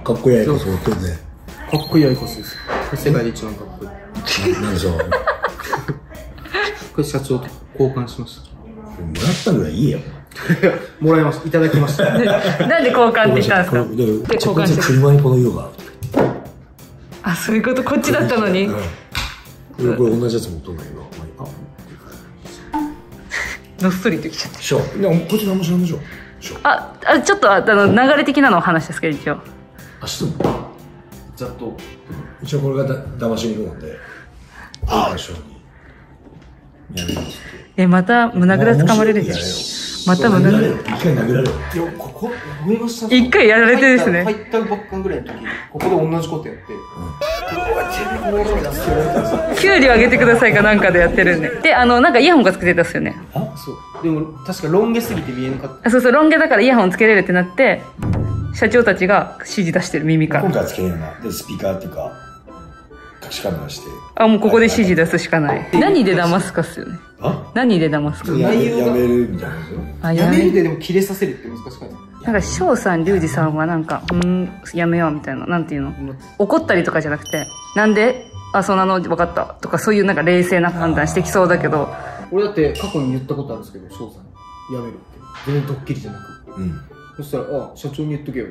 かっこいいアイコス持ってるね。 かっこいいアイコスです。世界で一番かっこいい。 何でしょう。 これ社長と交換しました。 もらったぐらいいいよ。 もらいました。いただきました。 なんで交換って言ったんですか？で、交換して。 車にこの色がある。 あ、そういうこと、こっちだったのに。 これ同じやつ持っとんだけど。 のっそりときちゃった。 しょ。こっち何も知らんでしょ。 ちょっと流れ的なのを話ですけど、一応。 知ってんの？ ざっと。 一応これが騙しに行くので。ああ、やめろっつって。 また胸ぐらつかまれるじゃん。また胸ぐら。 一回殴られる。 いや、ここ、思いました。 一回やられてですね。 入ったばっかぐらいの時、ここで同じことやって。 キュウリをあげてくださいかなんかでやってるんで。で、なんかイヤホンがつけてたっすよね。 そう。でも、確かロン毛すぎて見えなかった。 そうそう、ロン毛だからイヤホンつけれるってなって、社長たちが指示出してる、耳から。 今回はつけへんよな。で、スピーカーっていうか、隠しカメラして。 もうここで指示出すしかない。何で騙すかっすよね。何で騙すか。 やめるみたいなですよ。 やめるででも切れさせるって難しかった。 なんか翔さん、リュウジさんはなんか、やめようみたいな、なんていうの、怒ったりとかじゃなくて、なんで、そんなの分かったとか、そういうなんか冷静な判断してきそうだけど。 俺だって過去に言ったことあるんですけど、翔さんにやめるって。全然ドッキリじゃなく。そしたら、社長に言っとけよって。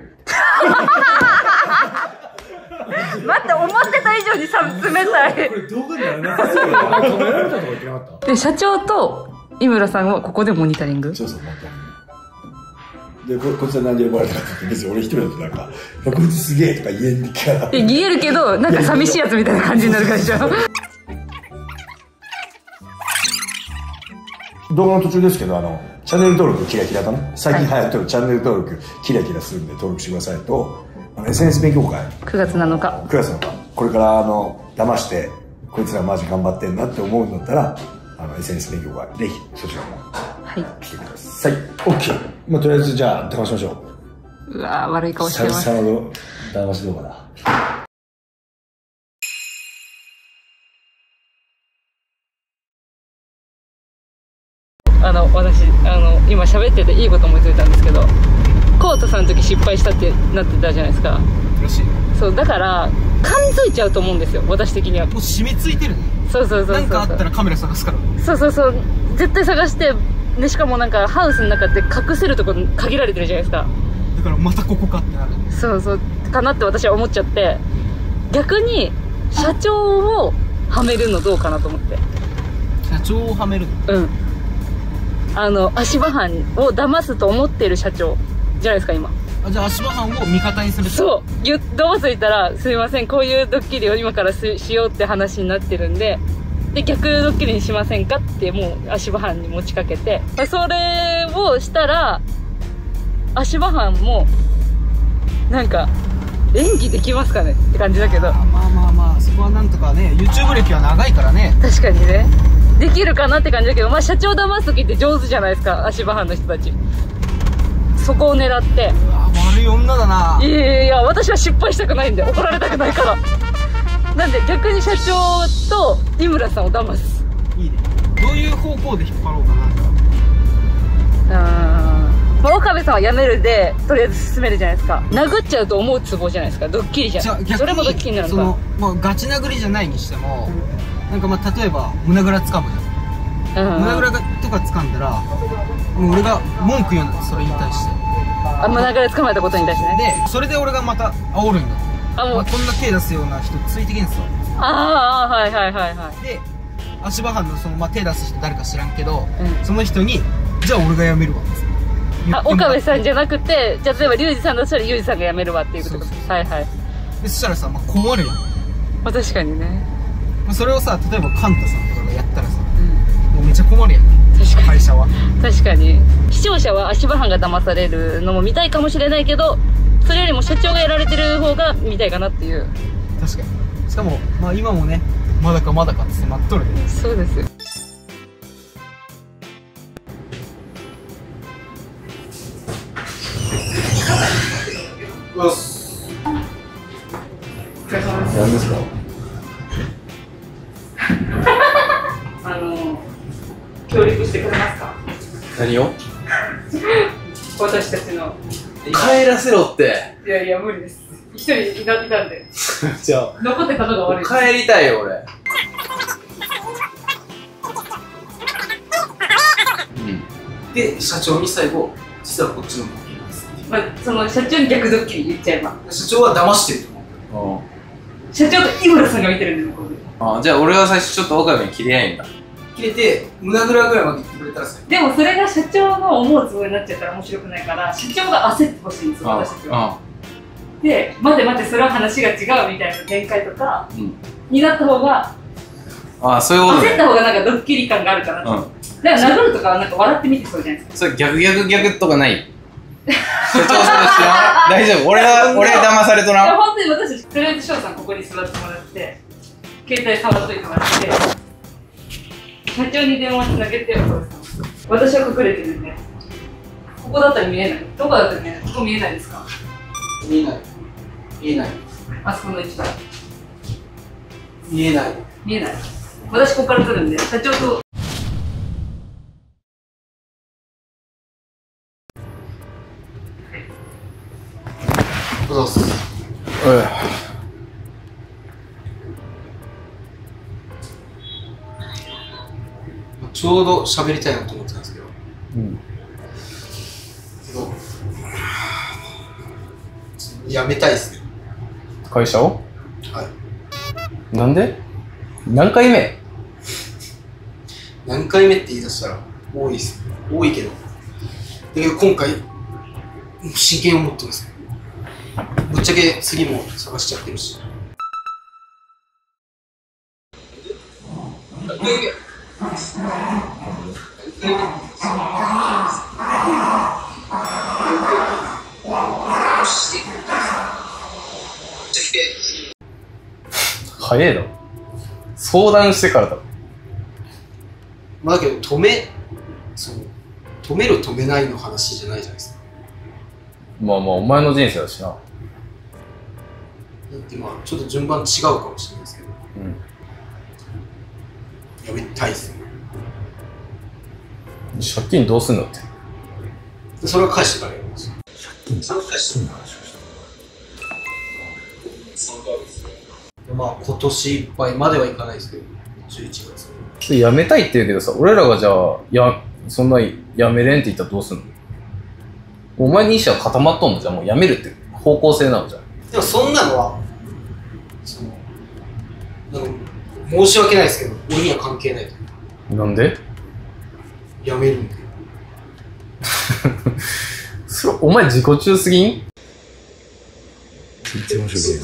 待って、思ってた以上に冷たい。 これ動画にならなさそうだな。止められたとか言ってなかった？ で、社長と井村さんはここでモニタリング？ そうそう、モニタリング。で、こいつは何で呼ばれたかって言って、別に俺一人だとなんか、こいつすげえとか言えんから。 言えるけど、なんか寂しいやつみたいな感じになるからでしょ。 動画の途中ですけど、チャンネル登録キラキラとね、最近流行ってるチャンネル登録キラキラするんで登録してくださいと、SNS 勉強会。 9月7日。 9月7日。これから騙して、こいつらマジ頑張ってんなって思うんだったら、SNS 勉強会、ぜひそちらも来てください。OK。とりあえずじゃあ騙しましょう。 うわー、悪い顔してます。 久々の騙し動画だ。 私、今喋ってていいこと思いついたんですけど、コウタさんの時失敗したってなってたじゃないですか。 らしい。 そう、だから、噛みついちゃうと思うんですよ、私的には。 もう染みついてる。 そう。 なんかあったらカメラ探すから。 そう。絶対探して、ね、しかもなんかハウスの中って隠せるとこ限られてるじゃないですか。 だからまたここかってなる。 そう、かなって私は思っちゃって、逆に、社長をはめるのどうかなと思って。 社長をはめるの？ うん。足場班を騙すと思ってる社長じゃないですか、今。 じゃあ足場班を味方にする。 そう。騙すいたら、すいません、こういうドッキリを今からしようって話になってるんで、逆ドッキリにしませんかって、もう足場班に持ちかけて、それをしたら、足場班も、なんか、演技できますかねって感じだけど。 まあ、そこはなんとかね、YouTube 歴は長いからね。 確かにね。できるかなって感じだけど、社長騙す時って上手じゃないですか、足場班の人たち。そこを狙って。 悪い女だな。 いや、私は失敗したくないんで、怒られたくないから。なんで逆に社長と井村さんを騙す。 いいね。どういう方向で引っ張ろうかな。岡部さんはやめるで、とりあえず進めるじゃないですか。殴っちゃうと思うツボじゃないですか、ドッキリじゃん。それもドッキリになるのか。 ガチ殴りじゃないにしても、なんか例えば胸ぐらつかむじゃん。胸ぐらとか掴んだら、もう俺が文句言うの、それに対して。 胸ぐら掴まれたことに対してね。 で、それで俺がまた煽るんだ。もうこんな手出すような人ついてけんすよ。 はい。 で、足場班の手出す人誰か知らんけど、その人に、じゃあ俺が辞めるわ。 岡部さんじゃなくて、じゃあ例えばリュウジさんだったらリュウジさんが辞めるわっていうことです。はい。 で、そしたらさ、困るよ。 確かにね。 それをさ、例えばカンタさんとかがやったらさ、もうめっちゃ困るやん。確かに。会社は。 確かに。視聴者は足場班が騙されるのも見たいかもしれないけど、それよりも社長がやられてる方が見たいかなっていう。 確かに。しかも、今もね、まだかって迫っとるで。 そうですよ。 何ですか？ 協力してくれますか？ 何を？ 私たちの。 帰らせろって。 いや無理です。 一人いたんで。 じゃあ、 残ってたのが悪い。 帰りたいよ、俺。で、社長に最後、実はこっちのドッキリです。 まあ、その社長に逆ドッキリ言っちゃえば。 社長は騙してると思う。社長と井村さんが見てるんだよ、これ。 ああ、じゃあ俺は最初ちょっと岡部に切れないんだ。 切れて、胸ぐらぐらいまで言ってくれたらさ。 でもそれが社長の思うつもりになっちゃったら面白くないから、社長が焦ってほしいんですよ、私たちは。で、待て待て、それは話が違うみたいな展開とか、になった方が、 ああ、そういうことね。 焦った方がなんかドッキリ感があるかなと。だから殴るとかはなんか笑ってみてそうじゃないですか。 それ逆とかない社長それ知らん大丈夫俺騙されとらん。 いや、本当に私たち、とりあえず翔さんここに座ってもらって、携帯触っといてもらって、社長に電話つなげてよ、私は隠れてるんで。ここだったら見えない。どこだったら見えない。ここ見えないですか？ 見えない。見えない。 あそこの位置から。 見えない。 見えない。私ここから撮るんで、社長と。 どうぞ。ちょうど喋りたいなと思ってたんですけど。辞めたいですね。 会社を？ はい。 なんで？何回目？ 何回目って言い出したら多いです。多いけど。だけど今回、真剣を持ってます。ぶっちゃけ次も探しちゃってるし。 早いな。相談してからだ。 まあだけど止める止めないの話じゃないじゃないですか。 まあまあお前の人生だしな。 だってまあちょっと順番違うかもしれないですけど、やめたいっすね。 借金どうすんのって。 それは返してからやります。借金返してるの話をした。3ヶ月。まあ今年いっぱいまではいかないですけど、11月。 辞めたいって言うけどさ、俺らがじゃあそんな辞めれんって言ったらどうすんの？お前に意思は固まっとんのじゃもう辞めるって方向性なのじゃん。 でもそんなのは申し訳ないですけど、俺には関係ないと。 なんで？ 辞めるんで。 それお前自己中すぎん？ 全然面白い。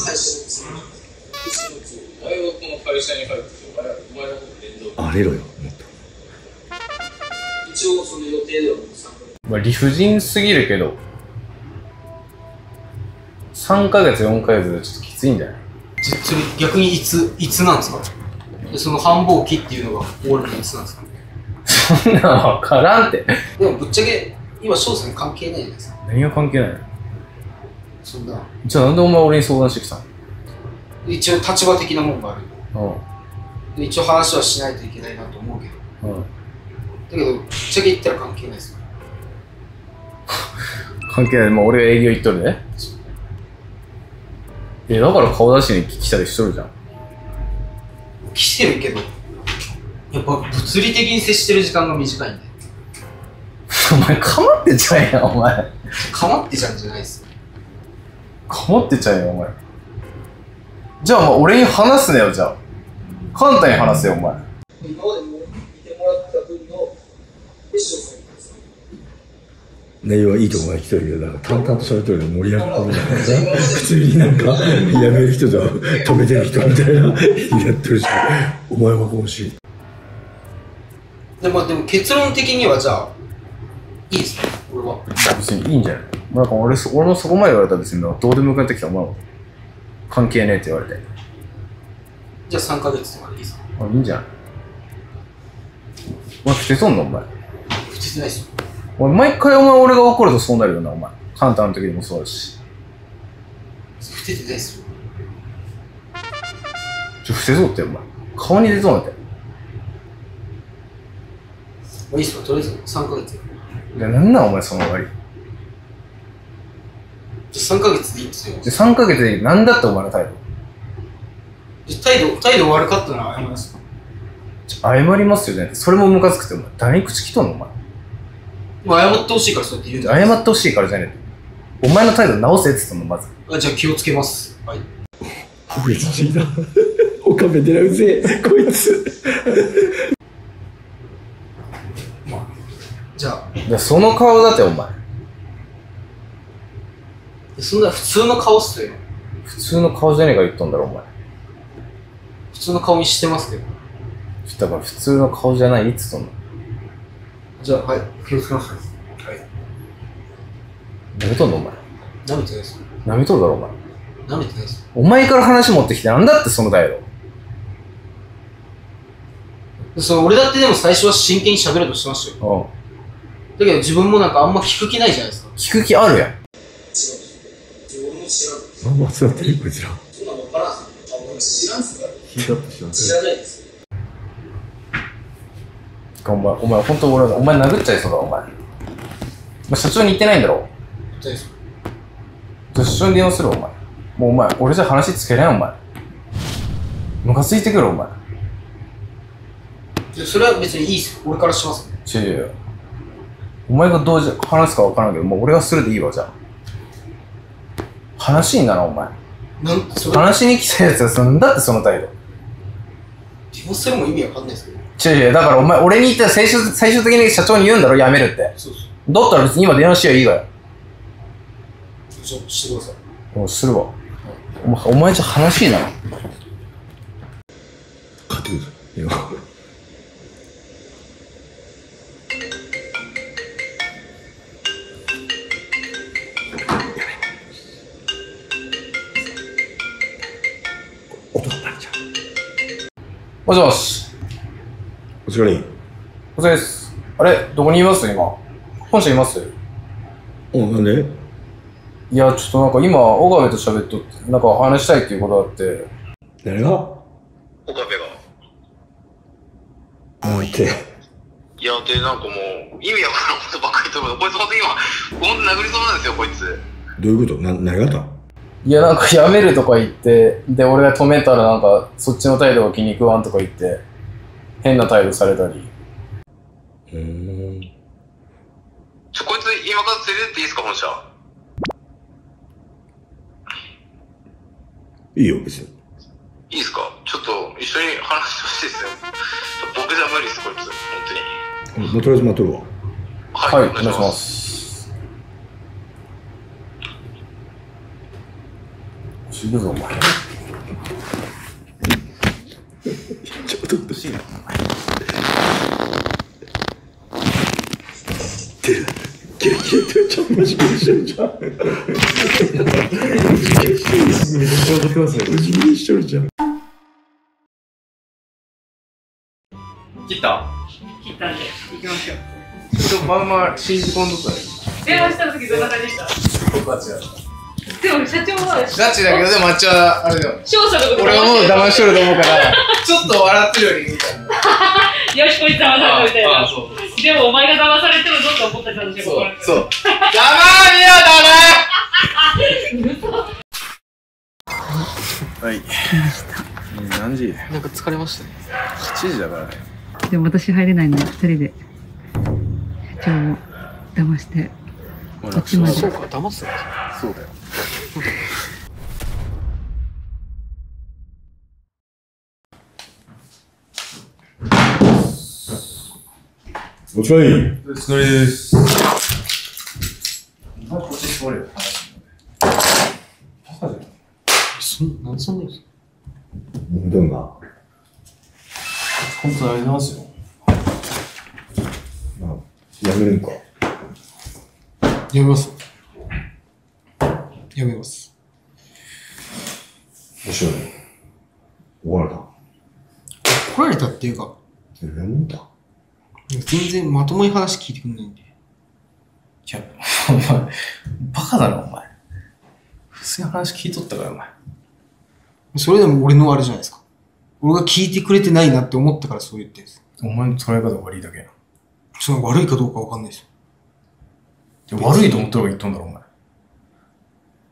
あれろよ、もっと。 一応その予定ではまあ理不尽すぎるけど、3ヶ月4ヶ月でちょっときついんじゃない？ それ逆にいつなんですか？その繁忙期っていうのが終わるのいつなんですか？ そんなの分からんって。 でもぶっちゃけ今翔さん関係ないじゃないですか。 何が関係ないの？ そんな。 じゃあなんでお前俺に相談してきたの？ 一応立場的なもんがある。で一応話はしないといけないなと思うけど。だけどぶっちゃけ言ったら関係ないですよ。 関係ない。まあ俺が営業行っとるね。だから顔出しに来たりしとるじゃん。 来てるけど、やっぱ物理的に接してる時間が短いんで。 お前かまってちゃえやお前。 かまってちゃうんじゃないっすよ。 かまってちゃえよお前。じゃあ俺に話すなよ。じゃあ簡単に話せよお前。 今までも見てもらった分のエッションさんに関する内容はいいとこまで来てるけど、なんか淡々と喋ってるけど盛り上がってるじゃないですか。普通になんかやめる人と止めてる人みたいなやってるし、お前は欲しい。 でも結論的にはじゃあいいですね。俺は別にいいんじゃない？なんか俺もそこまで言われたら別にどうでもよくなってきた。お前は関係ねえって言われて。 じゃあ3ヶ月とかでいいですか？ いいんじゃない？お前不手とんのお前。 不手てないっすよ。 毎回俺が怒るとそうなるよなお前。カンタの時にもそうだし。 不手てないっすよ。 不手そうってお前。顔に出そうなって。 いいっすか？とりあえず3ヶ月。 いやなんなんお前その終わり。 3ヶ月でいいんですよ。 で、3ヶ月でなんだってお前の態度。 態度悪かったなら謝ります。 謝りますよね。それもムカつくて、お前誰に口きとんのお前。 もう謝ってほしいからそうやって言うんだ。 謝ってほしいからじゃねえ。お前の態度直せって言ったの、まず。 じゃあ気をつけます。はい。 うれしいな。おかめでらうぜえ、こいつ。 じゃあ。その顔だってお前。 そんな普通の顔っすよ。 普通の顔じゃねえか言ったんだろ、お前。 普通の顔にしてますけど。 だから普通の顔じゃないっつったんだ。 じゃあ、はい。気をつけます。はい。 舐めとんのお前。 舐めてないですよ。 舐めとるだろ、お前。 舐めてないですよ。 お前から話持ってきてなんだってその態度。 俺だってでも最初は真剣に喋ろうとしてましたよ。だけど自分もなんかあんま聞く気ないじゃないですか。 聞く気あるやん。 まあまあ、そうやってる、こいつら。 そんなの分からんすよ。俺知らんすから。 ヒートアップします。 知らないです。 お前、ほんとお前殴っちゃいそうだ、お前。社長に言ってないんだろ。 言ってないですよ。 じゃあ社長に電話する、お前。もうお前、俺じゃ話つけない、お前。ムカついてくる、お前。 それは別にいいっすよ。俺からしますね。 違うよ。お前がどう話すか分からんけど、もう俺はするでいいわ、じゃあ。話にならん、お前。話に来たやつはなんだってその態度。 電話するも意味わかんないですけど。 違う、だからお前、俺に言ったら最終的に社長に言うんだろ、辞めるって。 そうそう。 だったら別に今電話しやいいがよ。 ちょっとしてください。 もうするわ。お前じゃ話にならん。 買ってくるぞ。いや。音がバレちゃう。 もしもし。 お疲れ。 お疲れです。あれどこにいます今。本社います？ なんで？ いや、ちょっとなんか今、岡部と喋っとって、なんか話したいっていうことがあって。 誰が？ 岡部が。 もういて。 いや、で、なんかもう、意味わからんことばっかり言ってるけど、こいつほんと今、ほんと殴りそうなんですよ、こいつ。 どういうこと？何があった？ いや、なんか辞めるとか言って、で、俺が止めたらなんか、そっちの態度が気に食わんとか言って、変な態度されたり。 こいつ今から連れてっていいですか、本社。 いいよ、別に。 いいですか？ちょっと、一緒に話してほしいですよ。僕じゃ無理です、こいつ。本当に。 もうとりあえず待っとるわ。 はい、お願いします。死ぬぞ、お前。 ちょっとうっとしいな。キラキラってちょっとマジキラしてるじゃん。めっちゃ分かってますね。マジキラしてるじゃん。 切った切ったんで、行きましょう。 ちょっとまあまあ信じ込んどったね。 電話した時どんな感じでした？ ガチだ。 でも社長はガチだけど、でもあっちは、あれだよ。 勝者のこと俺はもう騙しとると思うから、ちょっと笑ってるよりみたいな。 よし、こいつ騙されたみたいな。 そうでもお前が騙されてるぞって思ってたんでしょ。 そう。ざまみやだねはい。来ました。何時？ なんか疲れましたね。 7時だからね。 でも私入れないので、2人で社長を騙して、こっちまで。 そうか、騙すんだ。 そうだよ。 お疲れ。 お疲れです。こっち座れよ、話。バカじゃん。 なんでそんなに？ どんな？ 本当にありますよ。 やめるんか。 やめます。やめます。 面白いね。怒られた。 怒られたっていうか、 なんだ？ 全然まともに話聞いてくんないんで。 いや、お前、バカだな、お前。普通に話聞いとったから、お前。 それでも俺のあれじゃないですか。俺が聞いてくれてないなって思ったからそう言ってんです。 お前の捉え方が悪いだけや。 その悪いかどうかわかんないですよ。 悪いと思ったら言っとんだろ、お前。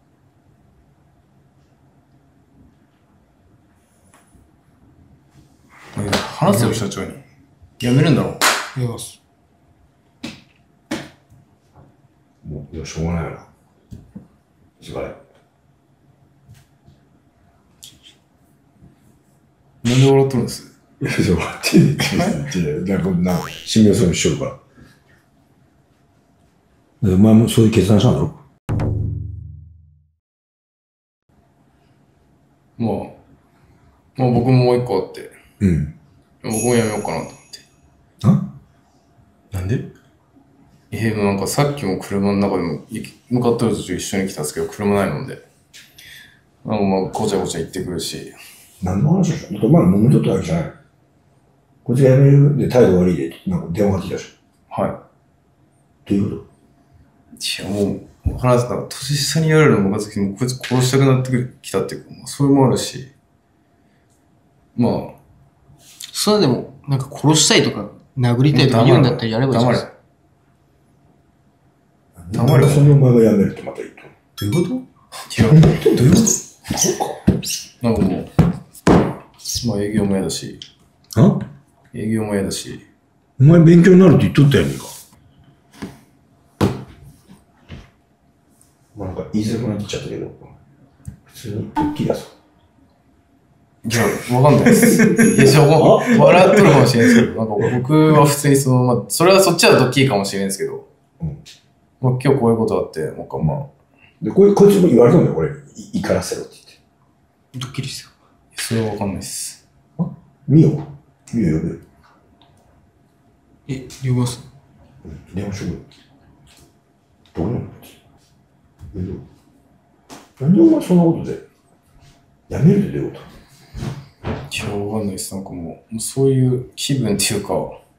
話せよ、社長に。辞めるんだろう。 いや、 もう、いや、しょうがないよな。しばらく。 なんで笑っとるんです？ いや、笑ってんねん。なんか、信用するようにしとるから。お前もそういう決断したんだろ？ まあ僕ももう一個あって。 うん。 僕も辞めようかなと思って。 なんで？ なんかさっきも車の中でも向かってる途中一緒に来たんですけど、車ないもんで。なんかまあ、ごちゃごちゃ言ってくるし。 何の話でしょ？だってお前揉めとったわけじゃない。こいつが辞めるで態度悪いで、なんか電話が来たでしょ。 はい。 どういうこと？ いや、もう、話すなんか年下に言われるのもムカつき、もうこいつ殺したくなってきたっていうか、まあ、それもあるし。まあ。 それでも、なんか殺したいとか、殴りたいとか言うんだったらやればいいじゃん。 黙れ。そのお前が辞めるってまた言うと。どういうこと？いや、どういうこと？そうか。 なんかもう、まあ営業も嫌だし。営業も嫌だし。 お前勉強になるって言っとったやんか。なんか言いづらくなっちゃったけど、普通にドッキリだぞ。 いや、わかんないです。いや、笑っとるかもしれないですけど、なんか僕は普通にまあ、それはそっちはドッキリかもしれないですけど、まあ今日こういうことあって、なんかまあ。 で、こいつも言われたんだよ、俺。怒らせろって言って。 ドッキリですよ。 それはわかんないです。 見よ。呼べよ。 呼びます？ 電話しようよ。どうなの？なんでお前そんなことでやめるってどういうこと？ いや、わかんないです。なんかもうそういう気分っていうか。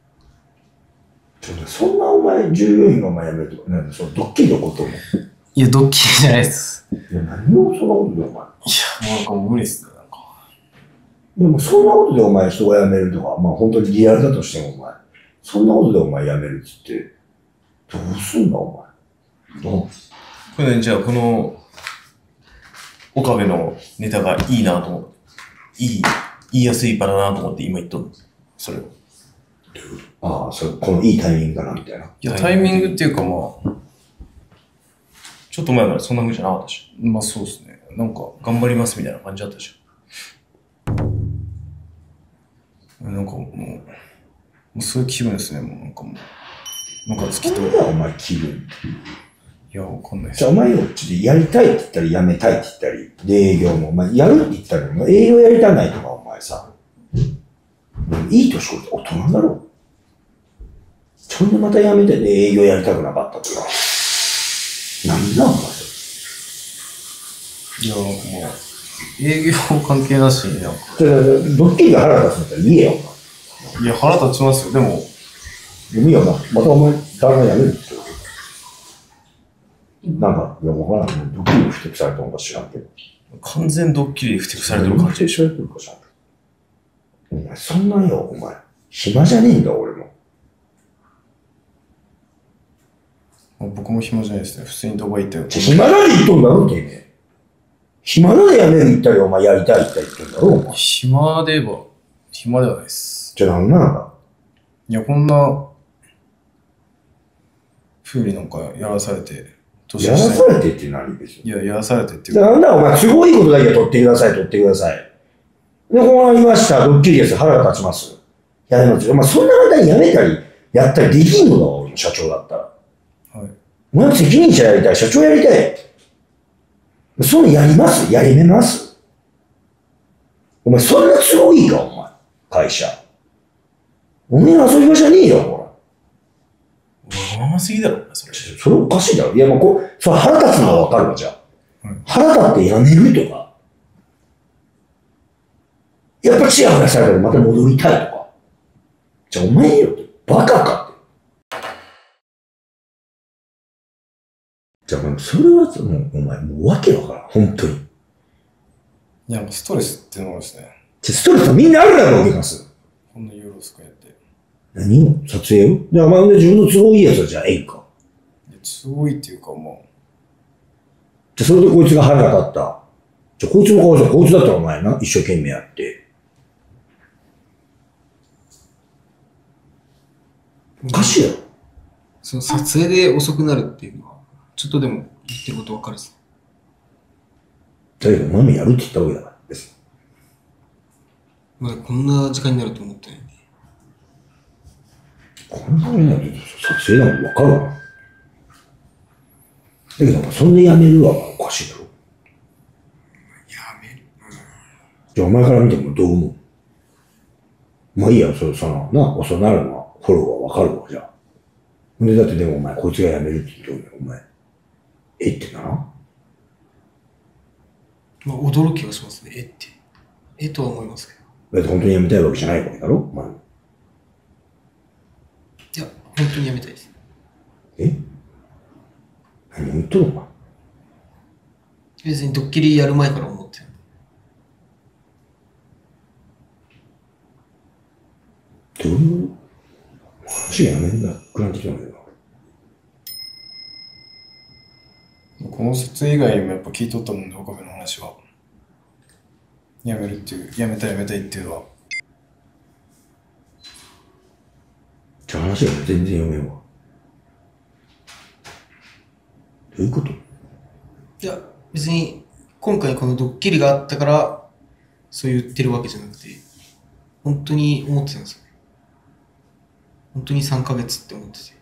そんなお前、従業員がお前辞めるとか、なんでそのドッキリのことも。 いや、ドッキリじゃないです。 いや、何をそんなことでお前。 いや、もうなんかもう無理っすね、なんか。 でもそんなことでお前人が辞めるとか、まあ本当にリアルだとしてもお前、そんなことでお前辞めるっつって、どうすんだお前。 これね、じゃあこの、岡部のネタがいいなと思って、言いやすい場だなと思って今言っとるんです。それを。 ああ、このいいタイミングかなみたいな。 いや、タイミングっていうかまあ、 ちょっと前までそんな風じゃなかったでしょ。まあそうですね。なんか、 頑張りますみたいな感じだったでしょ。 なんかもうそういう気分ですね、もうなんかもう。なんか月と。 なんだお前気分。 いや、わかんないです。 じゃあお前よ、ちょっとやりたいって言ったり、やめたいって言ったり、で営業も、お前やるって言ったら、営業やりたないとかお前さ、いい年こいて大人だろ。そんでまたやめてね、営業やりたくなかったとか。なんだお前それ。いや、もう、営業関係なしになんか。 ドッキリが腹立つんだったら言えよ。 いや、腹立ちますよ。でも。 いいよな。またお前、誰がやめるって言うわけ。なんか、いや、わからん。ドッキリにふてくされたのか知らんけど。 完全ドッキリにふてくされてる感じでしょ。 お前、そんなんよ、お前。暇じゃねえんだ、俺も。 僕も暇じゃないですね。普通にドバイ行ったよ。 暇なで言っとんだろ、てめえ。暇なでやめる言ったり、お前やりたいって言ってんだろ、お前。 暇で言えば、暇ではないです。 じゃあなんなんだ。 いや、こんな、風になんかやらされて、 やらされてって何別に。 いや、やらされてっていうか。なんだ、お前、都合いいことだけ取ってください、取ってください。で、こうなりました、ドッキリです、腹が立ちます。やめますよ。お前、そんな簡単にやめたり、やったりできんのだ、俺の社長だったら。 はい。 お前、責任者やりたい、社長やりたい。そんなやりますやりめますお前、そんな都合いいか、お前。会社。お前遊び場じゃねえよ、ほら。 わがまますぎだろ、それ。 それおかしいだろ。いや、もうそれ腹立つのはわかるわ、じゃあ。腹立ってやめるとか。やっぱチヤホヤされたらまた戻りたいとか。じゃあ、お前よ、バカかって。じゃあ、それはもう、お前、もうわけわからん、本当に。 いや、ストレスっていうのがですね。 ストレスはみんなあるだろ、受けます。 こんな夜遅くやって。 何を撮影をじゃあ、お前自分の都合いいやつはじゃあ、ええか。 都合いいっていうか、まあ。 じゃあ、それでこいつが腹が立った。じゃあ、こいつの顔じゃ、こいつだったらお前な、一生懸命やって。 おかしいよ。 その撮影で遅くなるっていうのは、ちょっとでも言ってることわかるっす。 だけど、お前もやるって言ったわけだから、別に。 まだこんな時間になると思ってないんで。 こんなになると撮影なんかわかるわ。だけど、そんでやめるはおかしいだろ。 やめる。 じゃあ、お前から見てもどう思う？まあいいや、その、遅なるのは、フォローはわかるわ、じゃあ。で、だってでもお前、こいつが辞めるって言ってるよ、お前。ってな。 まあ、驚きはしますね。とは思いますけど。 だって本当に辞めたいわけじゃないわけだろ、お前。 いや、本当に辞めたいです。 何言っとるのか。 別にドッキリやる前から思ってる。 どういう話がやめんだくなってきたんだけど。 この撮影以外にもやっぱ聞いとったもんね、岡部の話は。辞めるっていう、辞めたいっていうのは。 じゃあ話が全然読めんわ。どういうこと？ いや、別に、今回このドッキリがあったから、そう言ってるわけじゃなくて、本当に思ってたんですよね。本当に3ヶ月って思ってて。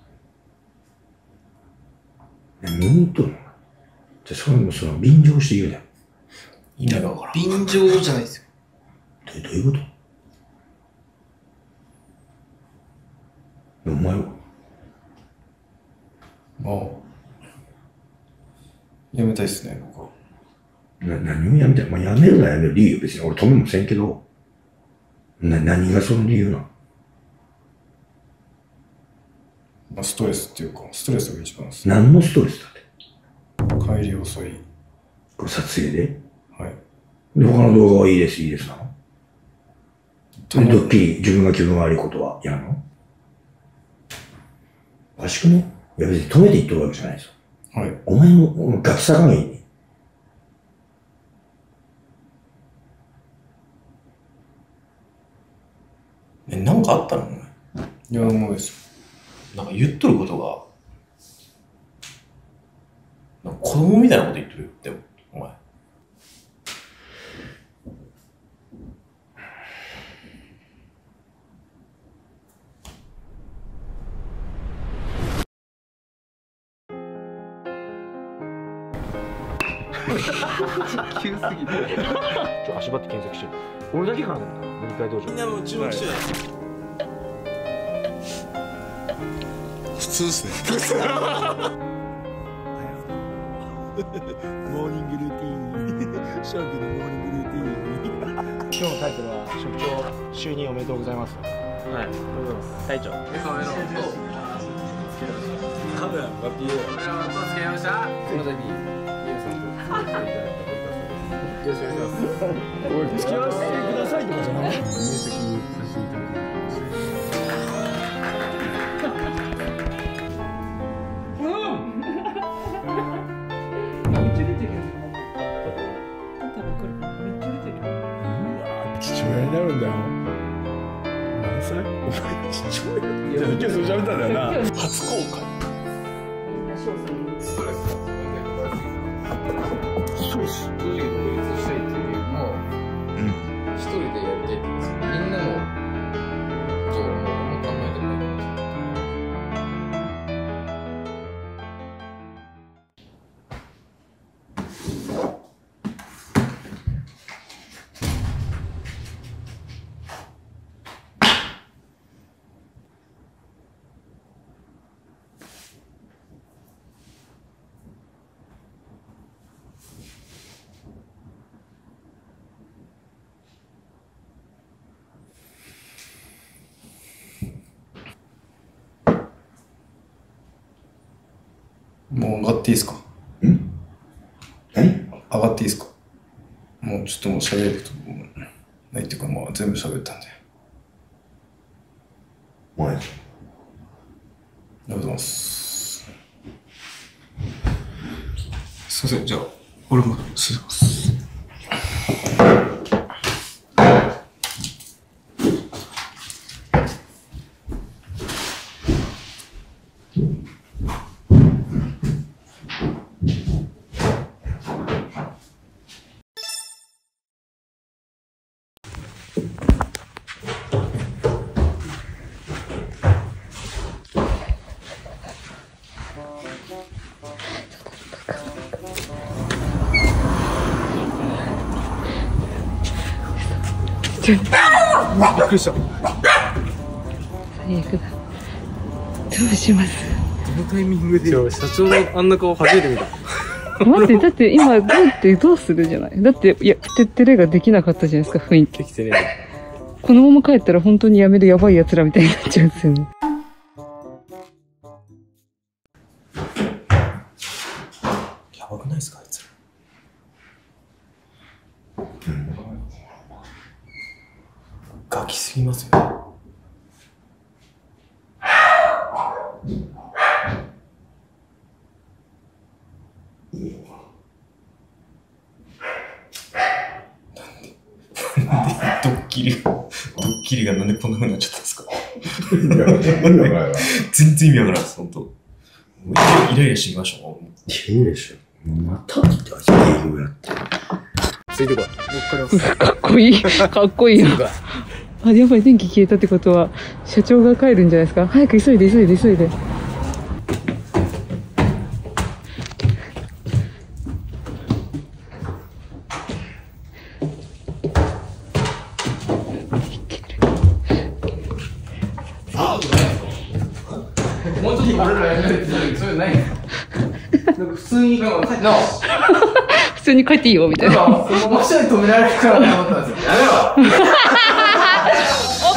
何言っとるの？じゃあそれも便乗して言うなよ。 意味がわからん。 便乗じゃないですよ。 どういうこと？お前は？ まあ、辞めたいっすね、僕は。 何をやめたい？まあ、やめるならやめる理由別に俺止めもせんけど、何がその理由なの？ まあ、ストレスっていうか、ストレスが一番です。 何のストレスだって？ 帰り遅い。 これ撮影で？ はい。 で、他の動画はいいですなの？で、ドッキリ、自分が気分悪いことは嫌なの？おかしくね？いや別に止めて言っとるわけじゃないですよ。 はい。 お前のガキさ加減に。 なんかあったの？お前。 いや、もうです。 なんか言っとることが、なんか子供みたいなこと言ってるよ、でも、お前。 急すぎて。 足場って検索してる。俺だけかな、塗り替え道場。 みんなも注目してない。 普通ですね。モーニングルーティーン。シャークのモーニングルーティーン。 今日のタイトルは、職長就任おめでとうございます。 はい、ありがとうございます。隊長。 カメラ向かって言えよ。 この度、ミユさんと作っていただいたよろしくお願いします。 おい、付き合わせてくださいとかじゃない。 入籍させていただきました。 父親になるんだよ。何歳？お前父親？いや、今日そう喋ったんだよな。初公開。そうっす。 正直独立したいっていうよりも、一人でやりたいって言うんですよ。みんなのことをもう考えてない。 もう上がっていいですか？ 何？ 上がっていいですか？もうちょっともう喋ることないっていうか、もう全部喋ったんで。 お前。 ありがとうございます。 すいません、じゃあ、俺も失礼します。 ちょっと。 びっくりした。 最悪だ。どうします？ どのタイミングで。社長のあんな顔初めて見た。 待って、だって今、どうするじゃない。だって、いや、てれができなかったじゃないですか、雰囲気。 できてね。 このまま帰ったら本当にやめるやばい奴らみたいになっちゃうんですよね。 やばくないですか、あいつら。ガキすぎますよね。ドッキリがなんでこんな風になっちゃったんですか。全然意味わからないです、本当。もうイライラしてきましたもん。 イライラしてまた来た、営業やって。 ついてこい。 かっこいい。かっこいいよ。あ、やばい、電気消えたってことは、社長が帰るんじゃないですか。早く急いで。 もうちょっと俺らやめるってそういうのないの？なんか普通に帰って普通に帰っていいよみたいな。 その場所で止められるからなと思ったんですよ。やめろ。 怒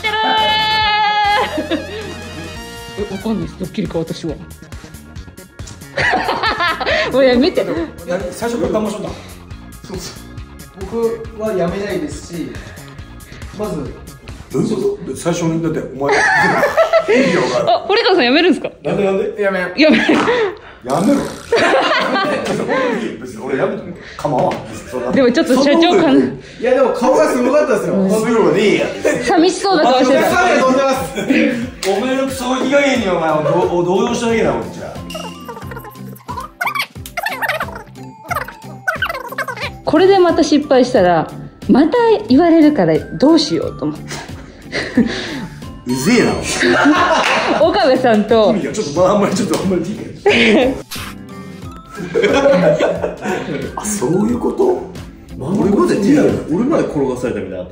ってるー。わかんないです。ドッキリか私は。もうやめて。 最初から談話しとった。 そうそう。僕はやめないですし、まずどういうこと？最初にだってお前。 あ、堀川さん辞めるんですか？ なんでやめやめろ。別に俺やめても構わん。 でもちょっと社長かな。 いやでも顔がすごかったですよ。 すぐでいいや。 寂しそうな顔してた。 お前のクソいい加減にお前を動揺しただけだもんじゃ。 これでまた失敗したらまた言われるからどうしようと思って。 うぜえな。 岡部さんと。 ちょっとあんまりいいあ、そういうこと？俺まで転がされたみたいな。こ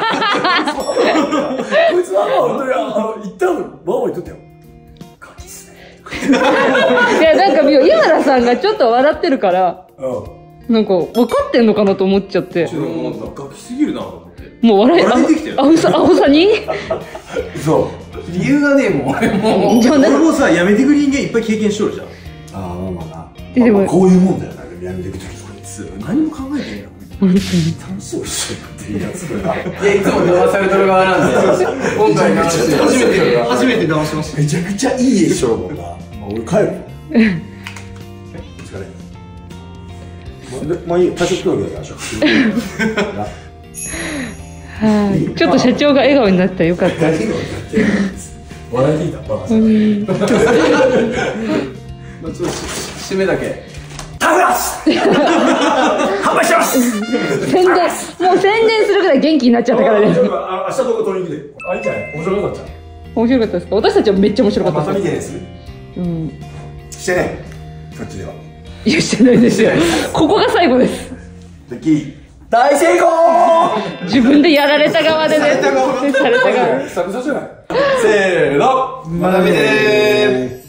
いつは本当に一旦ワンワン言っとったよ。ガキっすね。 いやなんか井原さんがちょっと笑ってるから、なんか分かってんのかなと思っちゃって。 ガキすぎるなと思って。 もう笑いてきたよ。青さに？ そう。 理由がねえもん。俺もさ、やめてく人間いっぱい経験しとるじゃん。ああ、まあな。でもこういうもんだよな、やめてくときこいつ。何も考えてないな。本当に楽しそうにしてるっていうやつが。 いや、いつも騙されてる側なんで。今回の初めて騙しました。 めちゃくちゃいい絵しとるもんな。俺帰るよ。お疲れ。まあいいよ、多少協議やりましょう。 はい、ちょっと社長が笑顔になったらよかった。 笑いにいた、バカさん。 締めだけ。 食べます。販売します。 宣伝するぐらい元気になっちゃったからね。 明日動画撮りに来て。あ、いいんじゃない？面白かった。 面白かったですか？私たちはめっちゃ面白かったまた見てねする。してね。こっちでは。 いや、してないですよ。ここが最後です。 ドッキリ大成功。 自分でやられた側でね。された側。 久々じゃない。せーの。 また見てねー。